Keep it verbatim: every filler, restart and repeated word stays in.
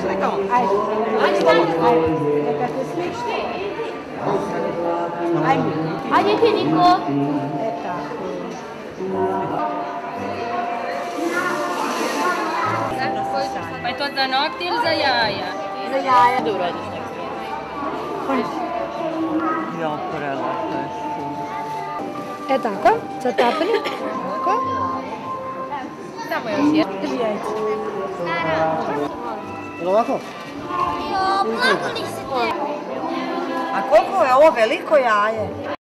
slikamo? Ajde. Ajde, ajde. Neka se sliči. Ajde. Ajde ti, Niko. E tako. Pa je to za nokti ili za jaja? Za jaja. Da uradiš nešto. Ja, prelepo je su. E tako, sad tapeli. Tako. Samo još jedan. Drži jajce. Jel ovako? Jo, plakali se te. A koliko je ovo veliko jaje?